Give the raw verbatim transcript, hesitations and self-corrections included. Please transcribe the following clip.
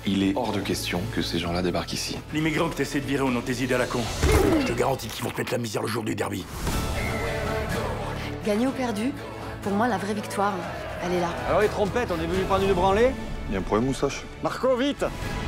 Il est hors de question que ces gens-là débarquent ici. L'immigrant que t'essaies de virer au nom de tes idées à la con. Je te garantis qu'ils vont te mettre la misère le jour du derby. Gagné ou perdu, pour moi, la vraie victoire, elle est là. Alors les trompettes, on est venu prendre une branlée? Il y a un problème, Moustache? Marco, vite!